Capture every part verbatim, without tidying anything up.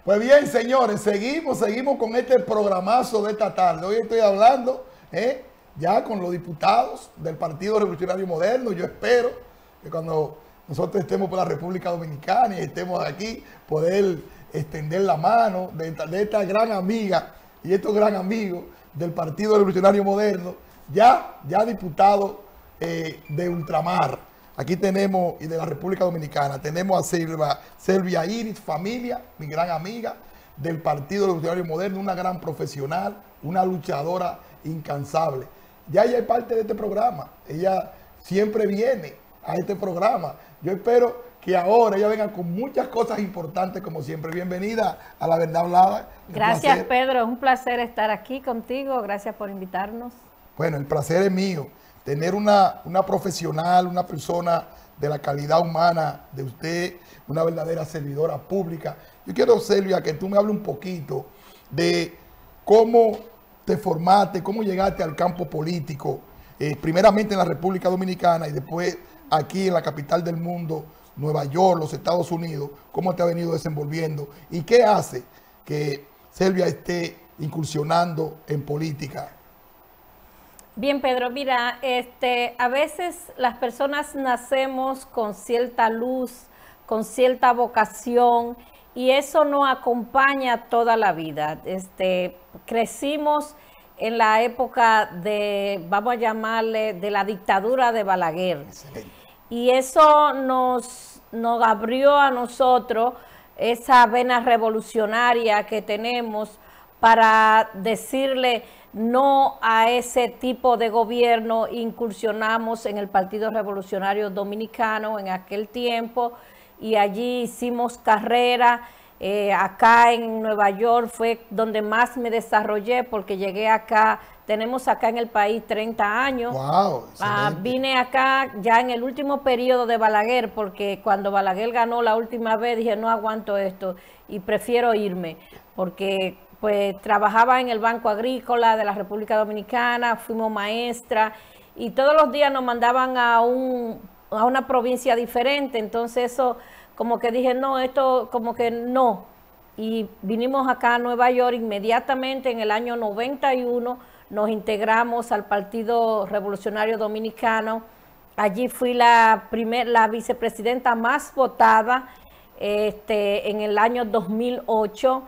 Pues bien, señores, seguimos, seguimos con este programazo de esta tarde. Hoy estoy hablando eh, ya con los diputados del Partido Revolucionario Moderno. Yo espero que cuando nosotros estemos por la República Dominicana y estemos aquí, poder extender la mano de esta, de esta gran amiga y estos gran amigos del Partido Revolucionario Moderno, ya, ya diputados eh, de ultramar. Aquí tenemos, y de la República Dominicana, tenemos a Silvia, Selvia Iris, familia, mi gran amiga del Partido Revolucionario Moderno, una gran profesional, una luchadora incansable. Ya ella es parte de este programa, ella siempre viene a este programa. Yo espero que ahora ella venga con muchas cosas importantes, como siempre. Bienvenida a La Verdad Hablada. Gracias, Pedro, es un placer estar aquí contigo, gracias por invitarnos. Bueno, el placer es mío. Tener una, una profesional, una persona de la calidad humana de usted, una verdadera servidora pública. Yo quiero, Selvia, que tú me hables un poquito de cómo te formaste, cómo llegaste al campo político, eh, primeramente en la República Dominicana y después aquí en la capital del mundo, Nueva York, los Estados Unidos, cómo te ha venido desenvolviendo y qué hace que Selvia esté incursionando en política. Bien, Pedro, mira, este, a veces las personas nacemos con cierta luz, con cierta vocación, y eso nos acompaña toda la vida. Este, crecimos en la época de, vamos a llamarle, de la dictadura de Balaguer. Excelente. Y eso nos, nos abrió a nosotros esa vena revolucionaria que tenemos para decirle no a ese tipo de gobierno. Incursionamos en el Partido Revolucionario Dominicano en aquel tiempo y allí hicimos carrera. Eh, acá en Nueva York fue donde más me desarrollé porque llegué acá, tenemos acá en el país treinta años. Wow, ah, vine acá ya en el último periodo de Balaguer porque cuando Balaguer ganó la última vez dije no aguanto esto y prefiero irme porque pues trabajaba en el Banco Agrícola de la República Dominicana, fuimos maestra y todos los días nos mandaban a, un, a una provincia diferente, entonces eso como que dije no, esto como que no, y vinimos acá a Nueva York inmediatamente en el año noventa y uno, nos integramos al Partido Revolucionario Dominicano, allí fui la, primer, la vicepresidenta más votada este, en el año dos mil ocho,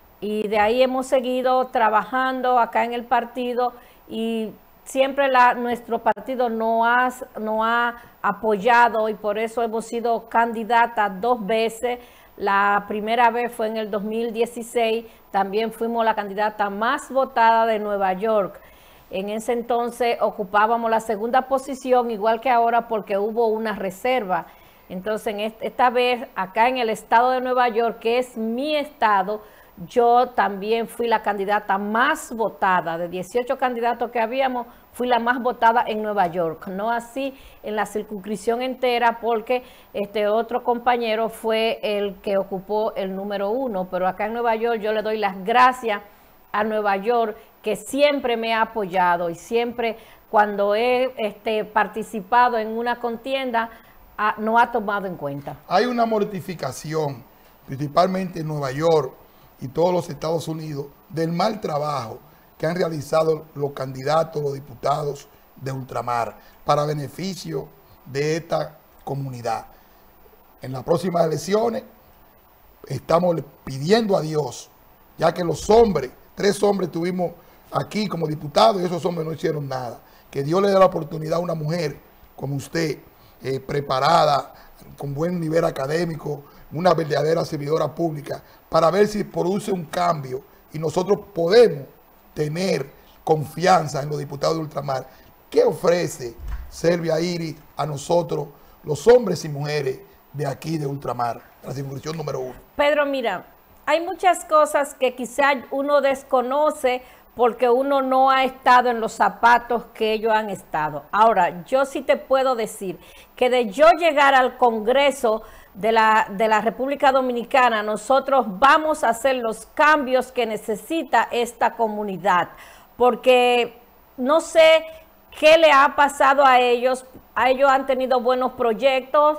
y de ahí hemos seguido trabajando acá en el partido y siempre la, nuestro partido nos ha, no ha apoyado y por eso hemos sido candidatas dos veces. La primera vez fue en el dos mil dieciséis, también fuimos la candidata más votada de Nueva York. En ese entonces ocupábamos la segunda posición, igual que ahora, porque hubo una reserva. Entonces, esta vez acá en el estado de Nueva York, que es mi estado, yo también fui la candidata más votada. De dieciocho candidatos que habíamos, fui la más votada en Nueva York. No así en la circunscripción entera, porque este otro compañero fue el que ocupó el número uno. Pero acá en Nueva York yo le doy las gracias a Nueva York, que siempre me ha apoyado y siempre cuando he este, participado en una contienda, ha, no ha tomado en cuenta. Hay una mortificación, principalmente en Nueva York y todos los Estados Unidos, del mal trabajo que han realizado los candidatos, los diputados de ultramar para beneficio de esta comunidad. En las próximas elecciones estamos pidiendo a Dios, ya que los hombres, tres hombres tuvimos aquí como diputados y esos hombres no hicieron nada, que Dios le dé la oportunidad a una mujer como usted, eh, preparada, con buen nivel académico, una verdadera servidora pública, para ver si produce un cambio y nosotros podemos tener confianza en los diputados de ultramar. ¿Qué ofrece Selvia Iris a nosotros, los hombres y mujeres de aquí de ultramar, la circunscripción número uno? Pedro, mira, hay muchas cosas que quizás uno desconoce porque uno no ha estado en los zapatos que ellos han estado. Ahora, yo sí te puedo decir que de yo llegar al Congreso de la, de la República Dominicana, nosotros vamos a hacer los cambios que necesita esta comunidad, porque no sé qué le ha pasado a ellos, a ellos han tenido buenos proyectos,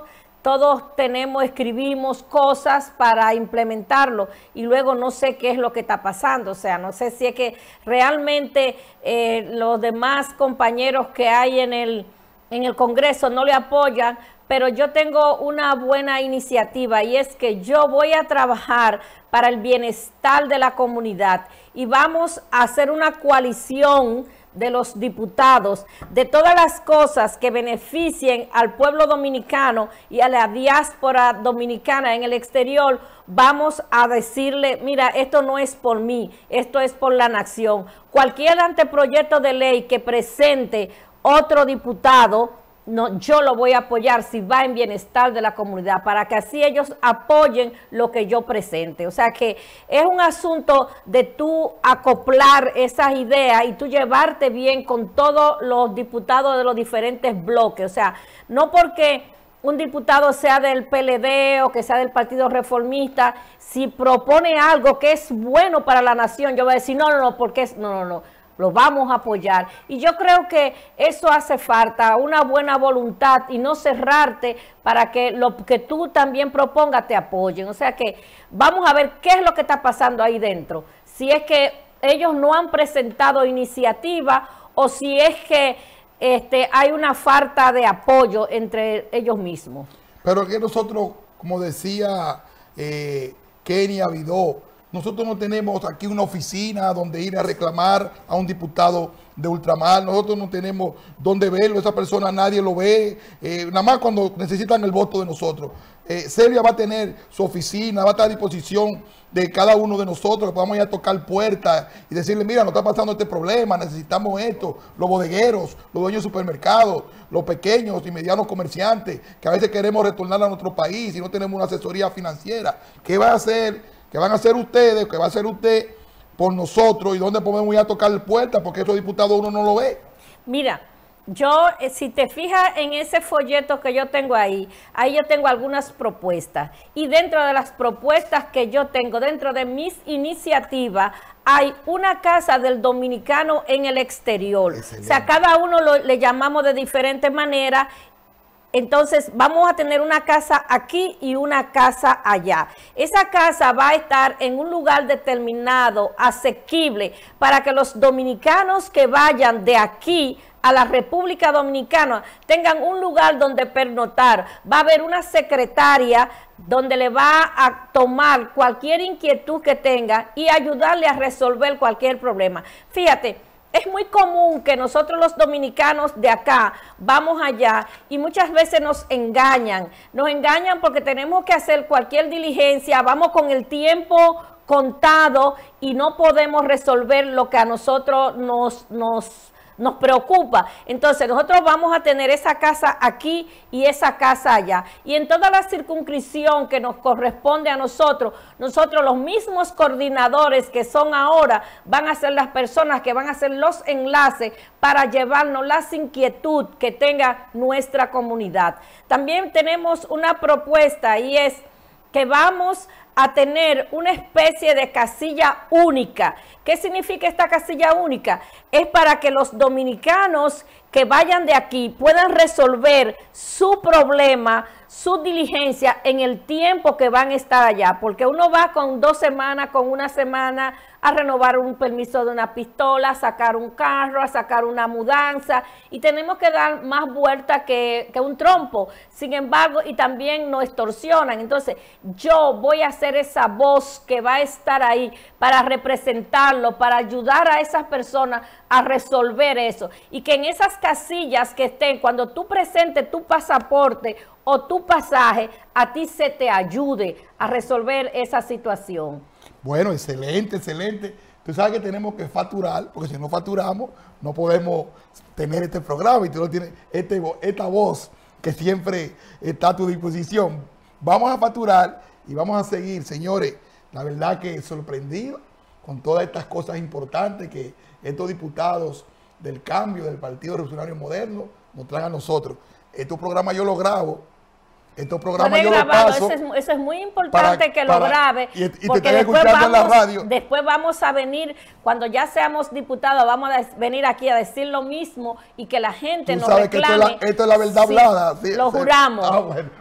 todos tenemos, escribimos cosas para implementarlo y luego no sé qué es lo que está pasando. O sea, no sé si es que realmente eh, los demás compañeros que hay en el, en el Congreso no le apoyan, pero yo tengo una buena iniciativa y es que yo voy a trabajar para el bienestar de la comunidad y vamos a hacer una coalición de los diputados, de todas las cosas que beneficien al pueblo dominicano y a la diáspora dominicana en el exterior. Vamos a decirle, mira, esto no es por mí, esto es por la nación. Cualquier anteproyecto de ley que presente otro diputado, no, yo lo voy a apoyar si va en bienestar de la comunidad, para que así ellos apoyen lo que yo presente. O sea que es un asunto de tú acoplar esas ideas y tú llevarte bien con todos los diputados de los diferentes bloques. O sea, no porque un diputado sea del P L D o que sea del Partido Reformista, si propone algo que es bueno para la nación, yo voy a decir, no, no, no, porque es, no, no, no. Lo vamos a apoyar. Y yo creo que eso hace falta, una buena voluntad y no cerrarte para que lo que tú también propongas te apoyen. O sea que vamos a ver qué es lo que está pasando ahí dentro. Si es que ellos no han presentado iniciativa o si es que este, hay una falta de apoyo entre ellos mismos. Pero que nosotros, como decía eh, Kenia Vidó, nosotros no tenemos aquí una oficina donde ir a reclamar a un diputado de ultramar. Nosotros no tenemos donde verlo. Esa persona nadie lo ve. Eh, nada más cuando necesitan el voto de nosotros. Eh, Celia va a tener su oficina, va a estar a disposición de cada uno de nosotros, que podamos ir a tocar puertas y decirle, mira, nos está pasando este problema, necesitamos esto. Los bodegueros, los dueños de supermercados, los pequeños y medianos comerciantes, que a veces queremos retornar a nuestro país y no tenemos una asesoría financiera. ¿Qué va a hacer? ¿Qué van a hacer ustedes? ¿Qué va a hacer usted por nosotros? ¿Y dónde podemos ir a tocar puertas? Porque esos diputados uno no lo ve. Mira, yo, eh, si te fijas en ese folleto que yo tengo ahí, ahí yo tengo algunas propuestas. Y dentro de las propuestas que yo tengo, dentro de mis iniciativas, hay una casa del dominicano en el exterior. Excelente. O sea, cada uno lo, le llamamos de diferente manera. Entonces vamos a tener una casa aquí y una casa allá. Esa casa va a estar en un lugar determinado, asequible, para que los dominicanos que vayan de aquí a la República Dominicana tengan un lugar donde pernoctar. Va a haber una secretaria donde le va a tomar cualquier inquietud que tenga y ayudarle a resolver cualquier problema. Fíjate, es muy común que nosotros los dominicanos de acá vamos allá y muchas veces nos engañan. Nos engañan porque tenemos que hacer cualquier diligencia, vamos con el tiempo contado y no podemos resolver lo que a nosotros nos, nos, nos preocupa. Entonces nosotros vamos a tener esa casa aquí y esa casa allá. Y en toda la circunscripción que nos corresponde a nosotros, nosotros los mismos coordinadores que son ahora van a ser las personas que van a hacer los enlaces para llevarnos las inquietudes que tenga nuestra comunidad. También tenemos una propuesta y es que vamos a tener una especie de casilla única. ¿Qué significa esta casilla única? Es para que los dominicanos que vayan de aquí puedan resolver su problema, su diligencia en el tiempo que van a estar allá, porque uno va con dos semanas, con una semana a renovar un permiso de una pistola, a sacar un carro, a sacar una mudanza, y tenemos que dar más vuelta que, que un trompo. Sin embargo, y también nos extorsionan. Entonces, yo voy a ser esa voz que va a estar ahí para representarlo, para ayudar a esas personas a resolver eso. Y que en esas casillas que estén, cuando tú presentes tu pasaporte o tu pasaje, a ti se te ayude a resolver esa situación. Bueno, excelente, excelente. Tú sabes que tenemos que facturar, porque si no facturamos, no podemos tener este programa y tú no tienes este, esta voz que siempre está a tu disposición. Vamos a facturar y vamos a seguir, señores. La verdad que sorprendido con todas estas cosas importantes que estos diputados del cambio del Partido Revolucionario Moderno nos traen a nosotros. Estos programas yo los grabo. Estos programas yo los paso. Eso es, eso es muy importante para, que lo para, grabe. Y, y porque te después vamos, en la radio. después vamos a venir, cuando ya seamos diputados, vamos a venir aquí a decir lo mismo y que la gente Tú nos sabes reclame. Que esto, es la, esto es la verdad sí, hablada. Sí, lo sí. juramos. Ah, bueno.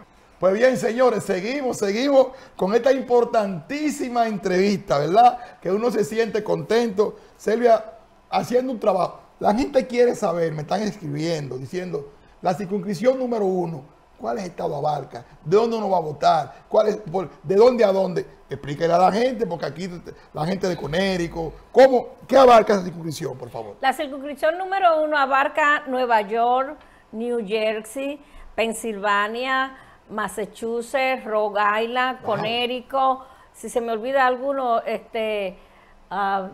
Pues bien, señores, seguimos, seguimos con esta importantísima entrevista, ¿verdad? Que uno se siente contento. Selvia, haciendo un trabajo. La gente quiere saber, me están escribiendo, diciendo, la circunscripción número uno, ¿cuál es estado abarca? ¿De dónde uno va a votar? ¿Cuál es, por, ¿De dónde a dónde? Explíquele a la gente, porque aquí la gente de Conérico, ¿cómo? ¿Qué abarca esa circunscripción, por favor? La circunscripción número uno abarca Nueva York, New Jersey, Pensilvania, Massachusetts, Rhode Island, wow. Conérico, si se me olvida alguno, este, uh,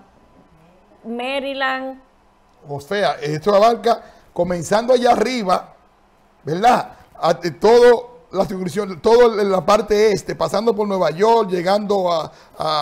Maryland. O sea, esto abarca, comenzando allá arriba, ¿verdad? A, a, todo la circunscripción, todo en la parte este, pasando por Nueva York, llegando a,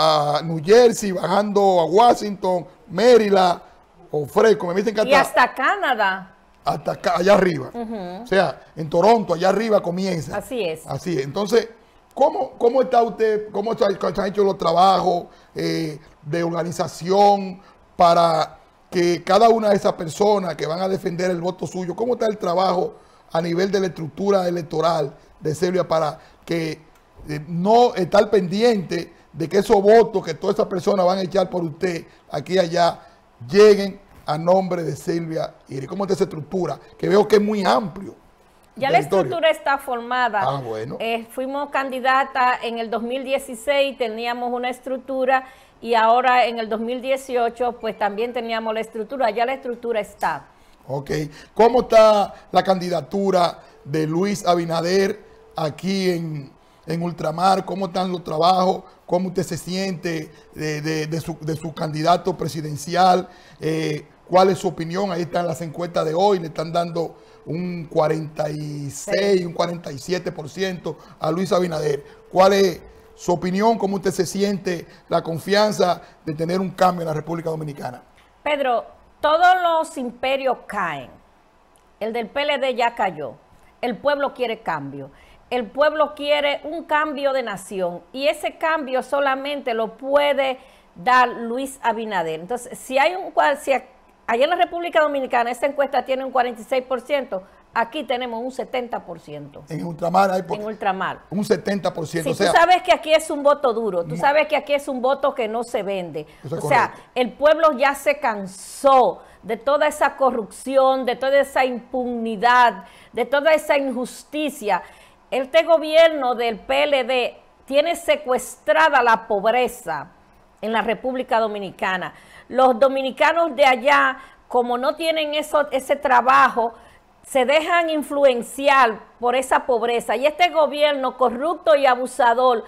a New Jersey, bajando a Washington, Maryland, o Fresco, me dicen que hasta, y hasta Canadá. Hasta acá, allá arriba. Uh-huh. O sea, en Toronto, allá arriba comienza. Así es. Así es. Entonces, ¿cómo, cómo está usted, cómo está, se han hecho los trabajos eh, de organización para que cada una de esas personas que van a defender el voto suyo, cómo está el trabajo a nivel de la estructura electoral de Selvia para que eh, no estar pendiente de que esos votos que todas esas personas van a echar por usted aquí y allá lleguen a nombre de Selvia Iris? ¿Cómo está esa estructura? Que veo que es muy amplio. Ya la estructura está formada. Ah, bueno. Eh, fuimos candidata en el dos mil dieciséis, teníamos una estructura y ahora en el dos mil dieciocho pues también teníamos la estructura. Ya la estructura está. Ok. ¿Cómo está la candidatura de Luis Abinader aquí en, en Ultramar? ¿Cómo están los trabajos? ¿Cómo usted se siente de, de, de, su, de su candidato presidencial? Eh, ¿Cuál es su opinión? Ahí están las encuestas de hoy, le están dando un cuarenta y seis, sí. un cuarenta y siete por ciento a Luis Abinader. ¿Cuál es su opinión? ¿Cómo usted se siente? La confianza de tener un cambio en la República Dominicana. Pedro, todos los imperios caen. El del P L D ya cayó. El pueblo quiere cambio. El pueblo quiere un cambio de nación y ese cambio solamente lo puede dar Luis Abinader. Entonces, si hay un si allá en la República Dominicana esta encuesta tiene un cuarenta y seis por ciento, aquí tenemos un setenta por ciento. En Ultramar hay por, en Ultramar. un setenta por ciento. Sí, o sea, tú sabes que aquí es un voto duro, tú sabes que aquí es un voto que no se vende. O sea, el pueblo ya se cansó de toda esa corrupción, de toda esa impunidad, de toda esa injusticia. Este gobierno del P L D tiene secuestrada la pobreza en la República Dominicana. Los dominicanos de allá, como no tienen eso, ese trabajo, se dejan influenciar por esa pobreza. Y este gobierno corrupto y abusador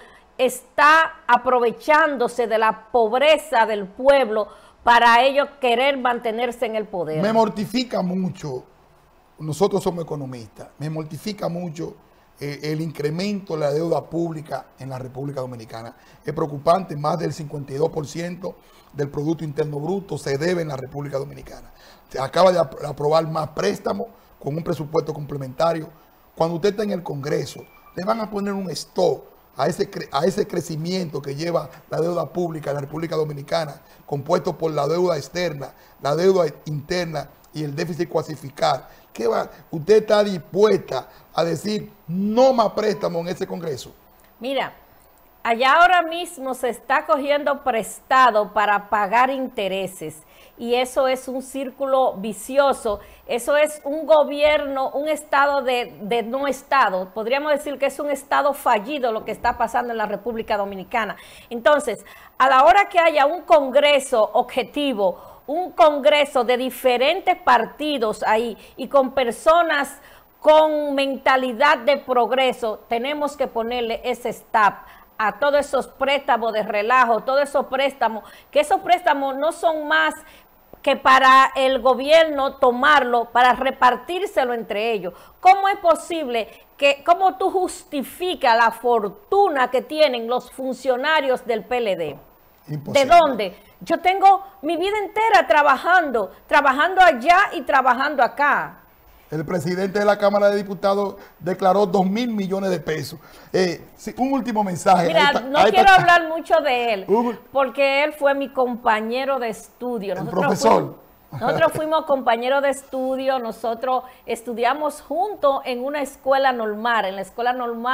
está aprovechándose de la pobreza del pueblo para ellos querer mantenerse en el poder. Me mortifica mucho, nosotros somos economistas, me mortifica mucho el incremento de la deuda pública en la República Dominicana. Es preocupante, más del cincuenta y dos por ciento del Producto Interno Bruto se debe en la República Dominicana. Se acaba de aprobar más préstamos con un presupuesto complementario. Cuando usted está en el Congreso, le van a poner un stop a ese, a ese crecimiento que lleva la deuda pública en la República Dominicana, compuesto por la deuda externa, la deuda interna y el déficit cuasificar. ¿Qué va? ¿Usted está dispuesta a decir no más préstamo en ese Congreso? Mira, allá ahora mismo se está cogiendo prestado para pagar intereses y eso es un círculo vicioso. Eso es un gobierno, un estado de, de no estado. Podríamos decir que es un estado fallido lo que está pasando en la República Dominicana. Entonces, a la hora que haya un Congreso objetivo, un Congreso de diferentes partidos ahí y con personas con mentalidad de progreso, tenemos que ponerle ese stop a todos esos préstamos de relajo, todos esos préstamos, que esos préstamos no son más que para el gobierno tomarlo, para repartírselo entre ellos. ¿Cómo es posible que, cómo tú justificas la fortuna que tienen los funcionarios del P L D? Imposible. ¿De dónde? Yo tengo mi vida entera trabajando, trabajando allá y trabajando acá. El presidente de la Cámara de Diputados declaró dos mil millones de pesos. Eh, sí, un último mensaje. Mira, está, no quiero está. hablar mucho de él, uh, porque él fue mi compañero de estudio. El nosotros profesor. Fuimos, nosotros fuimos compañeros de estudio, nosotros estudiamos juntos en una escuela normal. En la escuela normal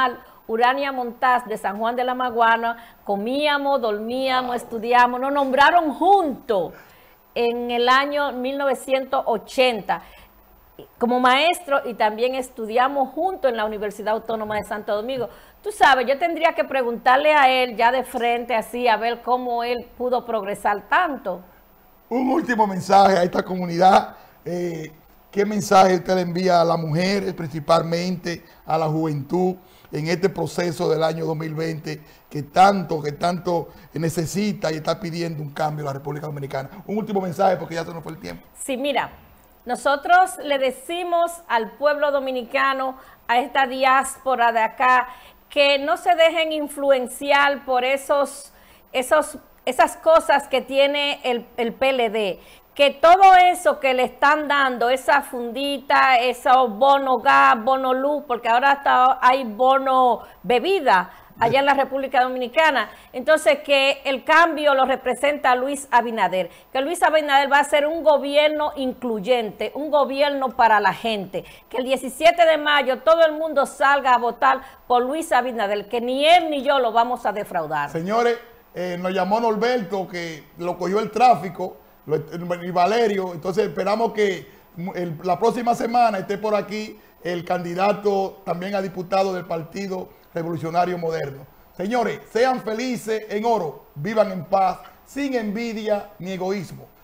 Urania Montaz de San Juan de la Maguana, comíamos, dormíamos, estudiamos, nos nombraron juntos en el año mil novecientos ochenta como maestro y también estudiamos juntos en la Universidad Autónoma de Santo Domingo. Tú sabes, yo tendría que preguntarle a él ya de frente así, a ver cómo él pudo progresar tanto. Un último mensaje a esta comunidad. Eh, ¿Qué mensaje usted le envía a las mujeres, principalmente a la juventud, en este proceso del año dos mil veinte que tanto, que tanto necesita y está pidiendo un cambio en la República Dominicana? Un último mensaje porque ya se nos fue el tiempo. Sí, mira, nosotros le decimos al pueblo dominicano, a esta diáspora de acá, que no se dejen influenciar por esos, esos, esas cosas que tiene el, el P L D. Que todo eso que le están dando, esa fundita, esos bono gas, bono luz, porque ahora hasta hay bono bebida allá en la República Dominicana. Entonces, que el cambio lo representa Luis Abinader. Que Luis Abinader va a ser un gobierno incluyente, un gobierno para la gente. Que el diecisiete de mayo todo el mundo salga a votar por Luis Abinader, que ni él ni yo lo vamos a defraudar. Señores, eh, nos llamó Norberto, que lo cogió el tráfico, y Valerio, entonces esperamos que el, la próxima semana esté por aquí el candidato también a diputado del Partido Revolucionario Moderno. Señores, sean felices en oro, vivan en paz, sin envidia ni egoísmo.